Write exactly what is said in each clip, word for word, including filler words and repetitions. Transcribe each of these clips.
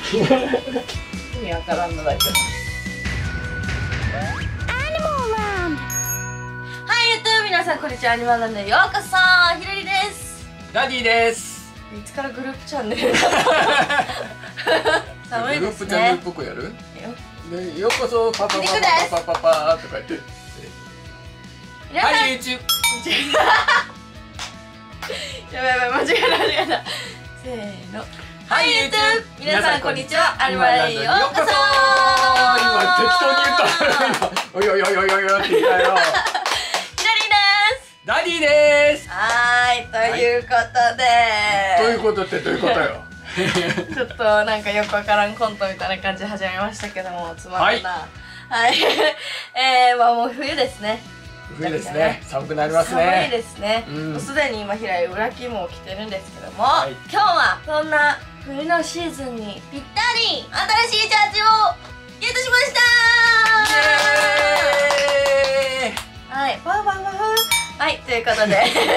意味わからんのだけど。はい、えっと皆さんこんにちは。アニマルランドへようこそ。ひらりです。 ダディです。 いつからグループチャンネル寒いですね。 グループチャンネルっぽくやる？ね、ようこそパパパパパパパとか言って。はい、YouTube。 やばいやばい、間違えた間違えた。せーの。はい、YouTube。皆さんこんにちは。アニマルランドへようこそ。 今適当に言った。おいおいおいおいおいおいって言ったよ。ダディです。 はーい、ということで、 ということってどういうことよ。 ちょっとなんかよくわからんコントみたいな感じで始めましたけども、つまんな。はい、えー、まあもう冬ですね。 冬ですね。寒くなりますね。 寒いですね。もうすでに今平井裏着も着てるんですけども、今日はそんな冬のシーズンにぴったり新しいジャージをゲットしましたー。はい、パフパフパフ。はい、ということで、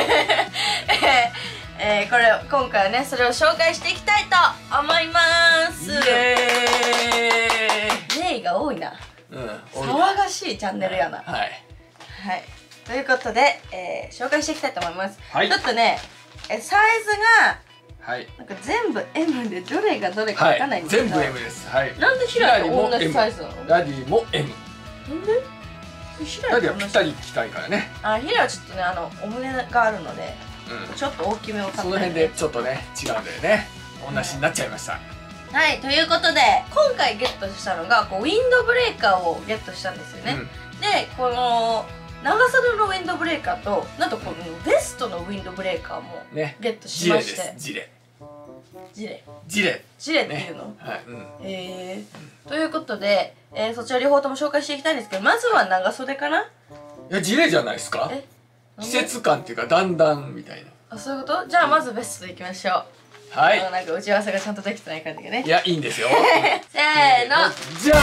えー、これ今回はねそれを紹介していきたいと思います。イエーイ。レイが多いな。うん、騒がしいチャンネルやな。はい、はい、ということで、えー、紹介していきたいと思います。はい、ちょっとねえサイズがはい、なんか全部 エム でどれがどれかわかんないんですけど、はい、全部 エム です。はい、なんで平井と同じサイズなの？ ダディも エム。 なんで？ ダディはぴったり着たいからね。 あ、平井はちょっとね、あのお胸があるので、うん、ちょっと大きめを買って、 その辺でちょっとね違うんだよね。同じになっちゃいました。 うん、はい、ということで今回ゲットしたのがこうウィンドブレーカーをゲットしたんですよね。うん、でこの長袖のウィンドブレーカーとなんとこのベストのウィンドブレーカーもゲットしまして、ね、 ジレジレジレジレっていうの？ ね、はい、うん、 えー、ということで、えー、そちら両方とも紹介していきたいんですけど、まずは長袖かな。いやジレじゃないですか。え季節感っていうかだんだんみたいな。 あ、そういうこと。じゃあまずベストでいきましょう。はい、なんか打ち合わせがちゃんとできてない感じがね。 いや、いいんですよ。 せーのじゃ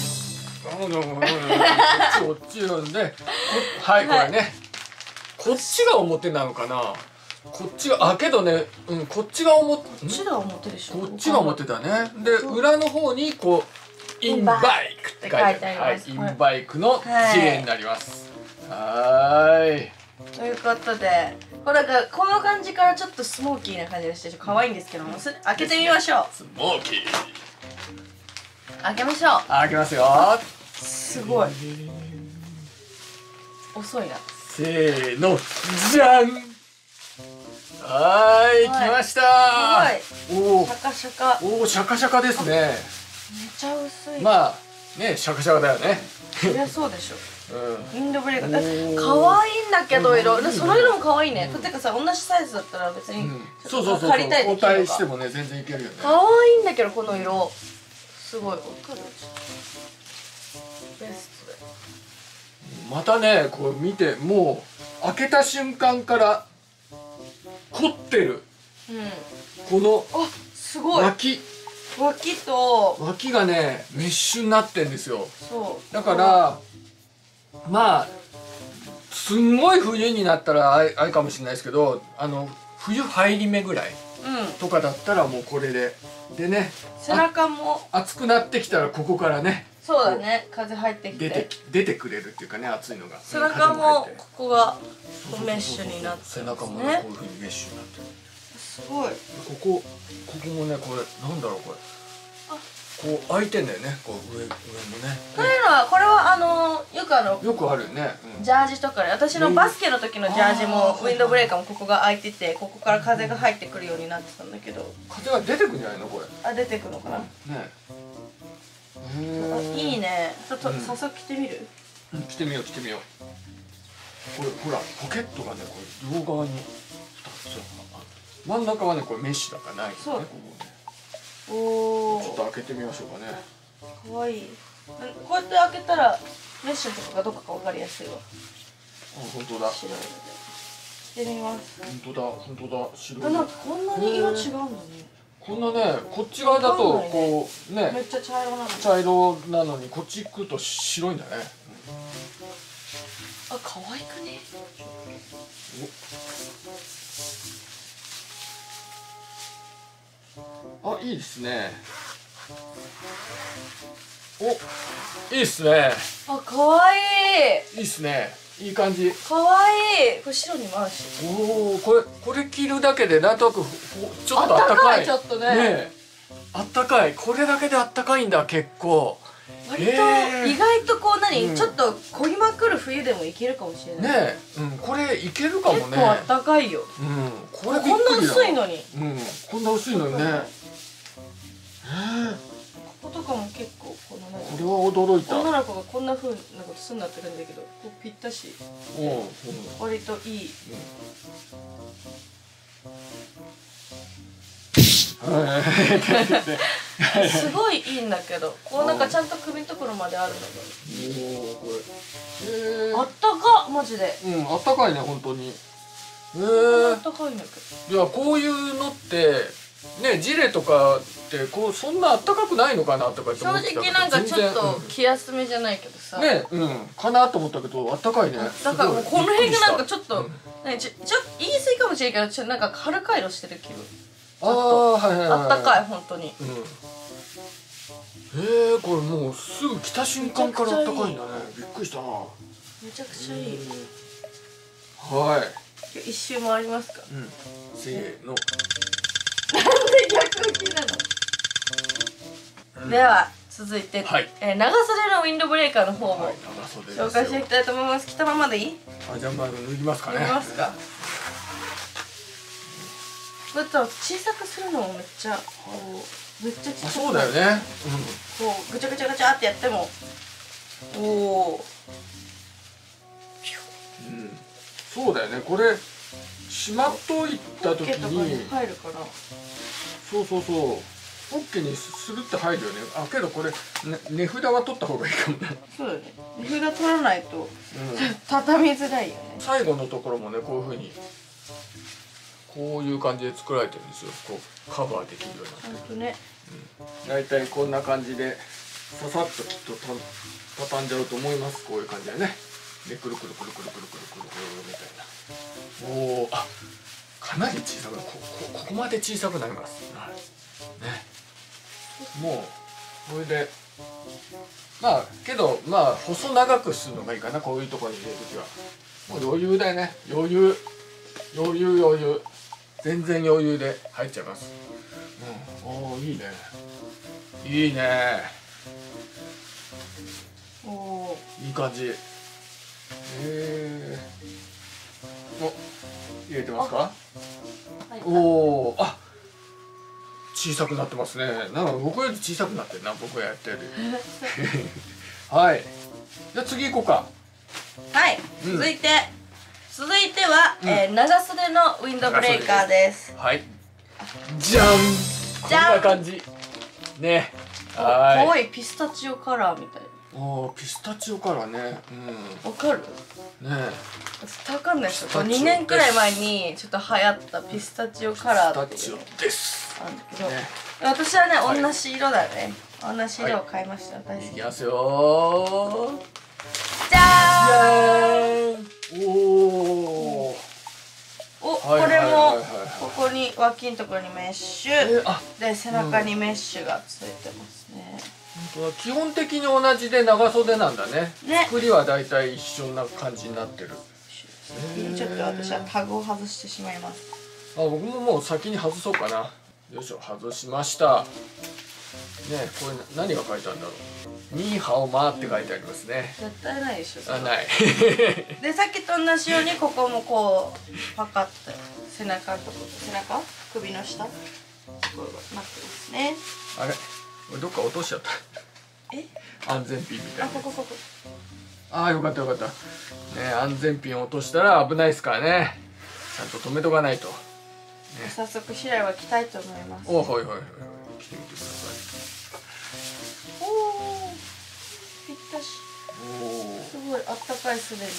ん。こっちなんで、はい、これねこっちが表なのかな。こっちが、あ、けどね、うん、こっちが表、こっちが表でしょ。 こっちが表だね。で、裏の方にこうインバイクって書いてある。はい、インバイクのジレになります。はーい。 ということで、これなんかこの感じからちょっとスモーキーな感じがして可愛いんですけども、開けてみましょう。 スモーキー。 開けましょう。 開けますよ。 すごい。遅いな。 せーの、じゃん。はい、来ました。 おお、シャカシャカ。 おお、シャカシャカですね。めちゃ薄い。 まあね、シャカシャカだよね。 そりゃそうでしょ。ウィンドブレーカー。可愛いんだけど色、その色も可愛いね。てかさ、同じサイズだったら別にそうそうそう、借りたい交代してもね全然いけるよね。 可愛いんだけどこの色、すごいわかる。ベストで。 またね、こう見てもう開けた瞬間から凝ってる。このあ、すごい。 脇脇と脇がねメッシュになってんですよ。そうだからまあすんごい冬になったらあれあれかもしれないですけど、あの冬入り目ぐらいとかだったらもうこれででね、 背中も暑くなってきたらここからね、 そうだね、風入ってきて出て出てくれるっていうかね、暑いのが背中もここがメッシュになって、 背中もねこういうふうにメッシュになってる。 すごい。 ここここもね、これなんだろう、これこう開いてんだよね、こう上上もね。 こういうのはこれはあのよくあのよくあるよね。 ジャージとかで、私のバスケの時のジャージもウィンドブレーカーもここが開いてて、ここから風が入ってくるようになってたんだけど。 風が出てくるんじゃないのこれ。 あ、出てくるのかな。ね。いいね。ちょっと早速着てみる。 着てみよう着てみよう。これほらポケットがね、これ両側にふたつ。真ん中はねこれメッシュだからない。そう。おお。ちょっと開けてみましょうかね。 可愛い。こうやって開けたらメッシュとかがどこか分かりやすいわ。あ、 本当だ。 白いので。着てみます。 本当だ本当だ、白い。 あ、なんかこんなに色違うんだね。 こんなね、こっち側だとこうね、 めっちゃ茶色なの。 茶色なのにこっち行くと白いんだね。 あ、可愛くね。 あ、いいですね。 お、いいっすね。 あ、可愛い。 いいっすね。いい感じ。 可愛い。これ白にも合うし。 おお、これこれ着るだけでなんとなくちょっとあったかい。 ちょっとね。 ね、あったかい。これだけであったかいんだ結構。 割と意外とこう何、うん、ちょっと漕ぎまくる冬でもいけるかもしれないねえ、うん、これいけるかもね。 結構あったかいよ。 うん、これこんな薄いのに。 うん、こんな薄いのにね。ええ、こことかも結構このこれは驚いた。 女の子がこんな風なことすんなって感じだけど、こうぴったし。うん、うん、割といい。すごいいいんだけど、こうなんかちゃんと首のところまであるのが。おお、これ。あったか、マジで。 うん、あったかいね、本当に。へえ。あったかいんだけど。いや、こういうのって。ね、ジレとかってこうそんなあったかくないのかなとかって思ってたけど、 正直なんかちょっと気休めじゃないけどさ、 ね、うん、かなと思ったけどあったかいね。 だからもうこの辺がなんかちょっと、うん、ね、ちょちょ言い過ぎかもしれないけど、ちょなんか春回路してる気分。 ああ、はいはいはい。 あったかい本当に。うん、 ええ、これもうすぐ来た瞬間からあったかいんだね。びっくりしたな。 めちゃくちゃいい。 はい。 一周回りますか。 うん。せーの。 なんで逆向きなの、うん、では続いて、はい、えー、長袖のウィンドブレーカーの方も紹介していきたいと思います。着たままでいい？ あ、じゃあまず脱ぎますかね。 脱ぎますか。こうやったら小さくするのもめっちゃこうめっちゃちっちゃく。 そうだよね。うん、 こうぐちゃぐちゃぐちゃってやっても、おお。 うん、そうだよね。これしまっといた時に入るかな。 そうそうそう、ポッケにスルって入るよね。あ、けどこれ、ね、値札は取った方がいいかもね。 そうだね、値札取らないと、うん、畳みづらいよね。 最後のところもね、こういう風にこういう感じで作られてるんですよ。こうカバーできるようになってる。 ほんとね、 うん、だいたいこんな感じでささっときっとた畳んじゃうと思います。こういう感じでね。でくるくるくるくるくるくるくるくるみたいな。おお、あ、かなり小さく、ここここまで小さくなります。はい、ね。もうこれでまあけどまあ細長くするのがいいかな。こういうところに入れるときはもう余裕だよね。余裕余裕余裕全然余裕で入っちゃいます。うん、おお、いいねいいね。おお、いい感じ。えー、お、入れてますか？おお、あ、小さくなってますね。なんか僕より小さくなってるな、僕がやってる。はい。じゃあ次行こうか。 はい。うん、続いて続いては、うん、えー、長袖のウィンドブレーカーです。 はい。じゃん。じゃん。こんな感じ。ね。はい。 可愛いピスタチオカラーみたいな。 おー、ピスタチオカラーね。 うん。わかる？ ね。 絶対わかんないですよ。にねんくらい前にちょっと流行ったピスタチオカラーっていう。 ピスタチオです。 なんだけど、ね、私はね、はい、同じ色だね。同じ色を買いました。 はい、いきますよ。 じゃーん。 おお。 お、これもここに脇のところにメッシュで背中にメッシュがついてますね。 本当だ、基本的に同じで長袖なんだね。ね、作りはだいたい一緒な感じになってる。 ちょっと私はタグを外してしまいます。 あ、僕ももう先に外そうかな。よいしょ、外しました。ね、これ何が書いてあるんだろう。ニーハオマーって書いてありますね。 絶対ないでしょ。 あ、ない。 で、さっきと同じようにここもこうパカッと背中のとこ、背中、首の下こうなってますね。 あれ、これどっか落としちゃった。 え？ 安全ピンみたいな。 あ、ここここ。 ああ、よかったよかった。ね、安全ピンを落としたら危ないですからね。ちゃんと止めとかないと。ね、 早速白井は着たいと思います。 お、はいはいはいはい。着てみてください。 おお、ぴったし。おお。すごいあったかいすでに。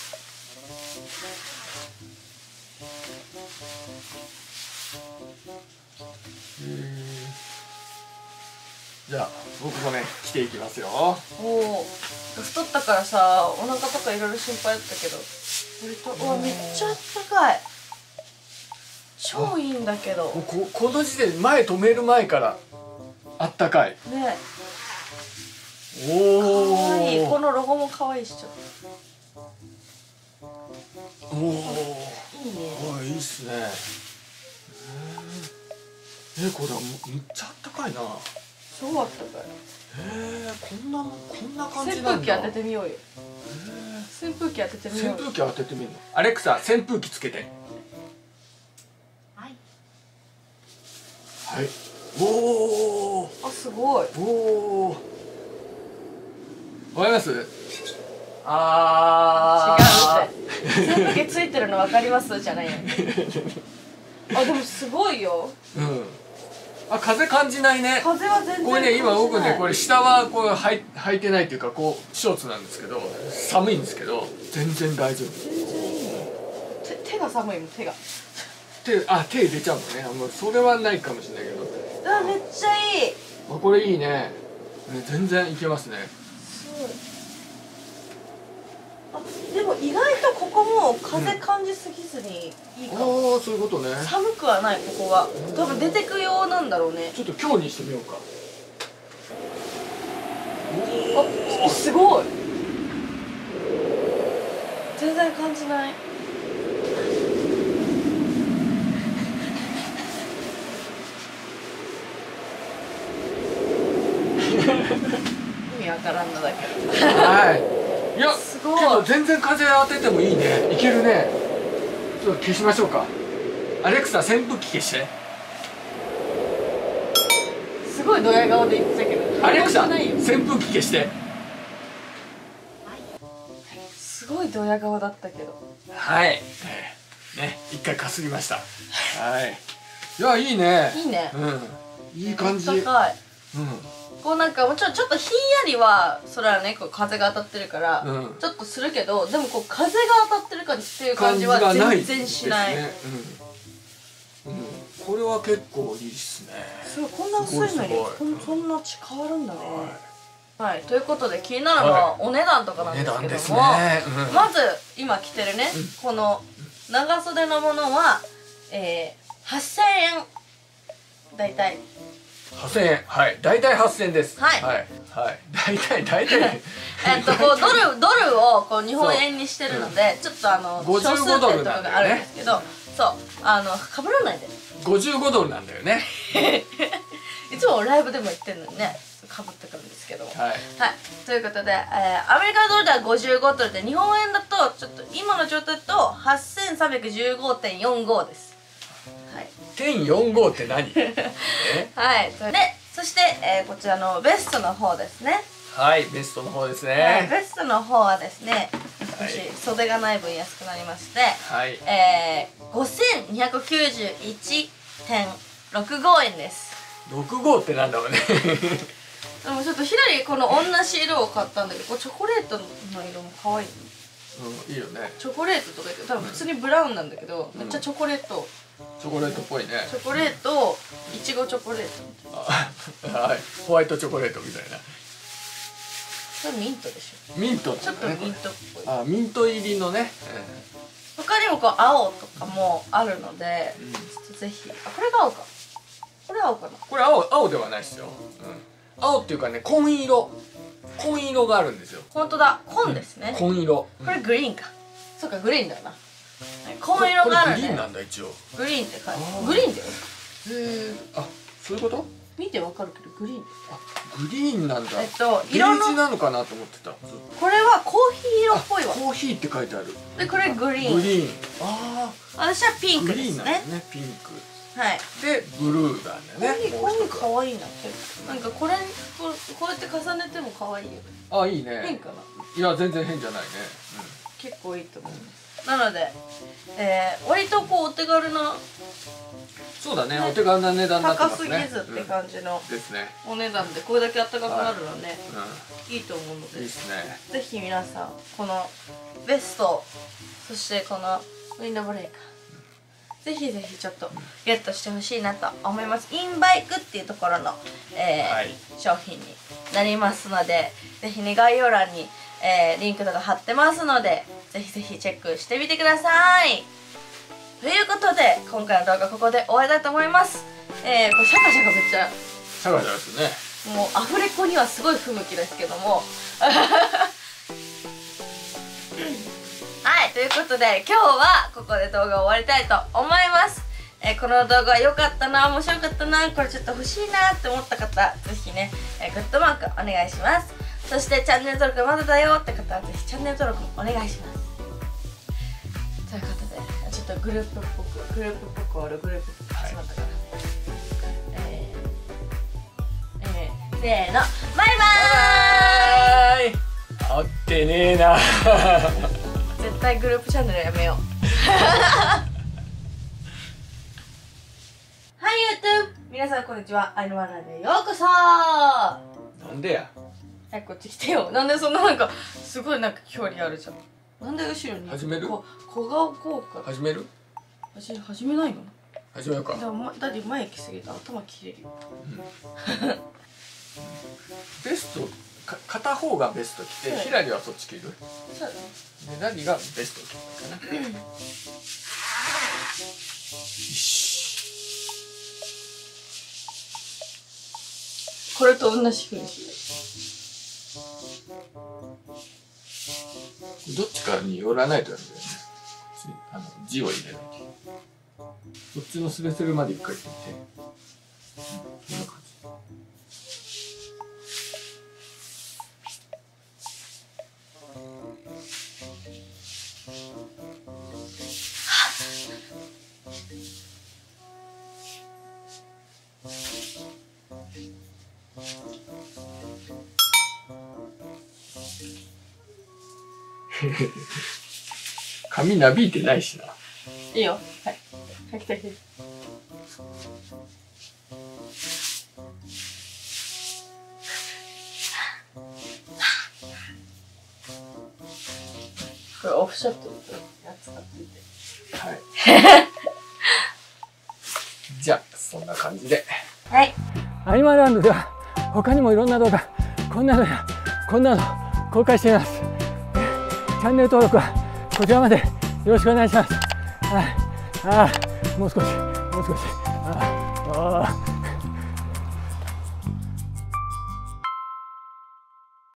じゃあ僕もね着ていきますよ。 おお、太ったからさ、お腹とかいろいろ心配だったけど、割とうわめっちゃあったかい。超いいんだけど。 ここの時点で前止める前からあったかい。 ね。 おお、 かわいい。このロゴもかわいいし、ちょっとおお、いいね。 おいいっすね。えー、これむっちゃあったかいな。 超あったかい。 えー、こんなこんな感じ扇なんだ。 風機当ててみようよ。えー、扇風機当ててみようよ。 扇風機当ててみるの。アレクサ、扇風機つけて。 はい。 はい。おお。 あ、すごい。 おお。わかります？ああ。違うって。扇風機ついてるのわかりますじゃないよ。あ、でもすごいよ。 うん。あ、風感じないね。 風は全然。 これね、今僕ね、これ下はこう履い履いてないっていうか、こうショーツなんですけど、寒いんですけど、全然大丈夫。 全然いいの。手手が寒いもん、手が。 手、あ、手出ちゃうもんね。もうそれはないかもしれないけど。 あ、めっちゃいい。 あ、これいいね。ね、全然いけますね。 すごい。あ、でも意外とここも風感じすぎずにいいかも。 ああ、そういうことね。 寒くはない、ここが。多分出てく用なんだろうね。 ちょっと強にしてみようか。 あ、すごい。全然感じない。意味わからんのだけど。 はい。いや、 すごい。 けど全然風当ててもいいね。いけるね。ちょっと消しましょうか。アレクサ、扇風機消して。 すごいドヤ顔で言ってたけど。 アレクサ、扇風機消して。 すごいドヤ顔だったけど。 はい。ね、一回かすりました。はい。いや、いいね。 いいね。 うん。いい感じ。 高い。 うん。 こうなんかもちろんちょっとひんやりはそれはね、こう風が当たってるから、うん、ちょっとするけど、でもこう風が当たってるかっていう感じは全然しない。 ね、うん、うん、これは結構いいっすね。 すごい、こんな薄いのにこんそんな変わるんだね。はい、はい、ということで気になるのはお値段とかなんですけども、ね、うん、まず今着てるね、うん、この長袖のものは、えー、はっせんえんだいたい。 はっせんえん、はい、大体はっせんえんです。 はい、 はい、はい、大体大体。 えっとこうドルドルをこう日本円にしてるので、ちょっとあのごじゅうごドルとかがあるんですけど、そうあの被らないで。 ごじゅうごドルなんだよね。 いつもライブでも言ってるのにね、被ってくるんですけど。はい。はい。ということで、えー、アメリカドルではごじゅうごドルで、日本円だとちょっと今の状態だとはっせんさんびゃくじゅうごてんよんごです。はい。 点四五って何？ はい。で、そして、えー、こちらのベストの方ですね。 はい、ベストの方ですね。 はい、ベストの方はですね、少し袖がない分安くなりまして、はい、えー、ごせんにひゃくきゅうじゅういちてんろくごえんです。 ろくごってなんだろうね。 でもちょっとひらりこの同じ色を買ったんだけど、チョコレートの色も可愛い。 うん、いいよね。 チョコレートとか言って、多分普通にブラウンなんだけど、うん、めっちゃチョコレート。 チョコレートっぽいね。 チョコレート、いちごチョコレートみたいな。 はい、ホワイトチョコレートみたいな。 これミントでしょ。 ミント、ね、 ちょっとミントっぽい。 あ、ミント入りのね。 うん、他にもこう青とかもあるので、うん、ちょっとぜひ。あ、これが青か。これ青かな。 これ青、青ではないですよ。うん、青っていうかね、紺色。紺色があるんですよ。 本当だ、紺ですね。 紺色。 これグリーンか。そうか、グリーンだよな。紺色があるね。 グリーンなんだ一応。 グリーンって書いて。グリーンだよ。 へえ。あ、そういうこと？ 見てわかるけどグリーン。 あ、グリーンなんだ。 えっと色のなのかなと思ってた。 これはコーヒー色っぽいわ。 コーヒーって書いてある。でこれグリーン。 グリーン。ああ。私はピンクですね。グリーンなんですね。ピンク。 はい。 でブルーなんだよね。 コーヒー可愛いな。なんかこれこうこうやって重ねても可愛いよ。 あ、いいね。 変かな。 いや全然変じゃないね。 結構いいと思います。なので、えー、割とこうお手軽な。 そうだね、お手軽な値段になってますね。 高すぎずって感じのですね。 お値段でこれだけ暖かくなるのはね、いいと思うので、 いいですね。 ぜひ皆さんこのベスト、そしてこのウィンドブレーカー、ぜひぜひちょっとゲットしてほしいなと思います。インバイクっていうところの、えーはい、商品になりますので、ぜひね概要欄に、えー、リンクとか貼ってますので、ぜひぜひチェックしてみてください。ということで今回の動画ここで終わりたいと思います。えー、これシャカシャカめっちゃシャカシャカですね。 もうアフレコにはすごい不向きですけどもはい、ということで今日はここで動画を終わりたいと思います。えー、この動画良かったな、面白かったな、これちょっと欲しいなって思った方、ぜひね、えー、グッドマークお願いします。そしてチャンネル登録まだだよって方はぜひチャンネル登録もお願いします。ということで、ちょっとグループっぽく、グループっぽく終わるグループっぽく始まったから、はい、えー、えー、せーの、バイバーイ。 合ってねえな絶対グループチャンネルやめようはい、YouTube 皆さんこんにちは、アイヌワンナでようこそ。 なんでや。 はい、こっち来てよ。なんでそんななんかすごいなんか距離あるじゃん。なんで後ろに始める？ こ小顔効果始める？ 始始めないの？ 始めようか。 だまだって前来すぎて頭切れるよ、 うん、ベストか片方がベスト着て、ひらりはそっち着る。 そうだね。 で何がベスト着るかな。よし。 これと同じ風にしどっちかに寄らないとやるんだよね。あの字を入れないと。こっちのスレスレまで一回引いて、うん、こんな感じ。髪なびいてないしな。 いいよ。はい。はい、来た来た。これオフショットのやつ使ってみて。 はい。じゃあそんな感じで。 はい。 アニマルランドでは他にもいろんな動画、こんなのやこんなの公開しています。チャンネル登録はこちらまでよろしくお願いします。はい、ああ、もう少し、もう少し。ああ。